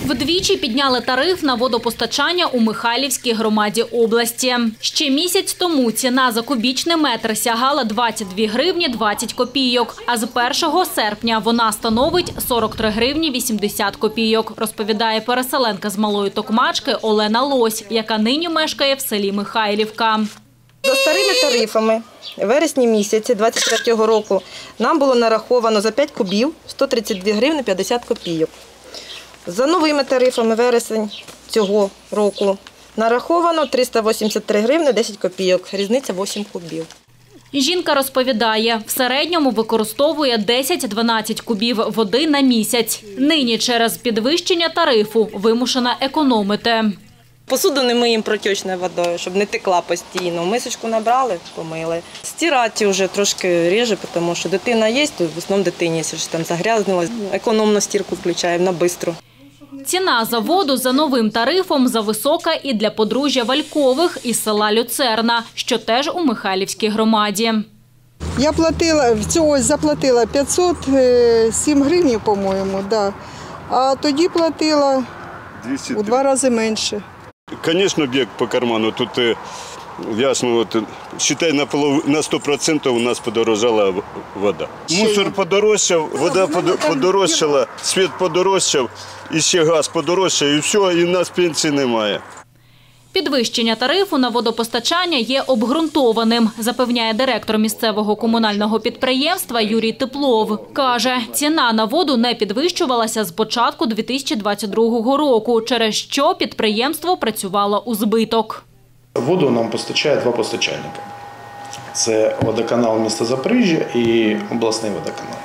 Вдвічі підняли тариф на водопостачання у Михайлівській громаді області. Ще місяць тому ціна за кубічний метр сягала 22 гривні 20 копійок, а з 1 серпня вона становить 43 гривні 80 копійок, розповідає переселенка з Малої Токмачки Олена Лось, яка нині мешкає в селі Михайлівка. За старими тарифами в вересні місяці 2023 року нам було нараховано за 5 кубів 132 гривні 50 копійок. За новими тарифами вересень цього року нараховано 383 гривні 10 копійок, різниця 8 кубів. Жінка розповідає, в середньому використовує 10-12 кубів води на місяць. Нині через підвищення тарифу вимушена економити. Посуду не миємо протічною водою, щоб не текла постійно. Мисочку набрали, помили. Стирати вже трошки ріже, тому що дитина є, то в основному дитині, якщо там загрязнилась, економну стірку включаємо на швидко. Ціна за воду за новим тарифом зависока і для подружжя Валькових із села Люцерна, що теж у Михайлівській громаді. Я заплатила 507 гривень, по-моєму, да. А тоді платила у 2 рази менше. Звісно, б'є по карману. Тут, ясно, вважай, на 100% у нас подорожала вода. Мусор подорожчав, вода подорожчала, світ подорожчав, і ще газ подорожчав, і все, і в нас пенсії немає. Підвищення тарифу на водопостачання є обґрунтованим, запевняє директор місцевого комунального підприємства Юрій Теплов. Каже, ціна на воду не підвищувалася з початку 2022 року, через що підприємство працювало у збиток. Воду нам постачає 2 постачальника. Це водоканал міста Запоріжжя і обласний водоканал.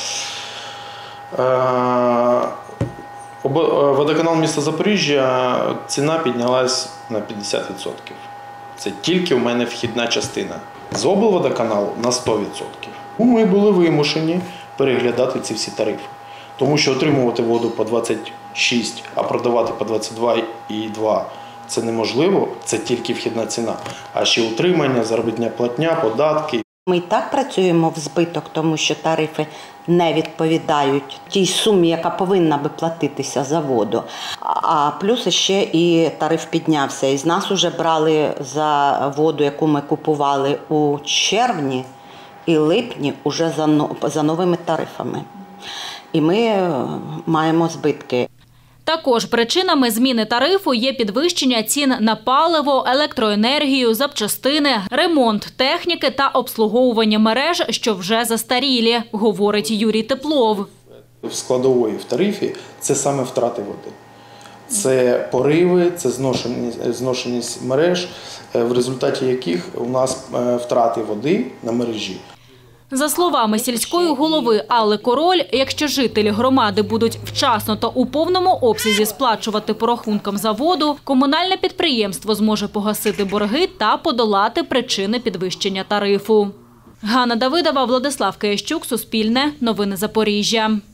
Водоканал міста Запоріжжя ціна піднялась на 50%. Це тільки в мене вхідна частина. З облводоканалу на 100%. Ми були вимушені переглядати ці всі тарифи. Тому що отримувати воду по 26, а продавати по 22,2 – це неможливо, це тільки вхідна ціна. А ще утримання, заробітна платня, податки. Ми і так працюємо в збиток, тому що тарифи не відповідають тій сумі, яка повинна би платитися за воду. А плюс ще і тариф піднявся. І з нас вже брали за воду, яку ми купували у червні і липні, уже за новими тарифами. І ми маємо збитки. Також причинами зміни тарифу є підвищення цін на паливо, електроенергію, запчастини, ремонт техніки та обслуговування мереж, що вже застарілі, говорить Юрій Теплов. Складової в тарифі – це саме втрати води. Це пориви, це зношеність мереж, в результаті яких у нас втрати води на мережі. За словами сільської голови Алли Король, якщо жителі громади будуть вчасно та у повному обсязі сплачувати по рахункам за воду, комунальне підприємство зможе погасити борги та подолати причини підвищення тарифу. Ганна Давидова, Владислав Киящук, Суспільне, Новини Запоріжжя.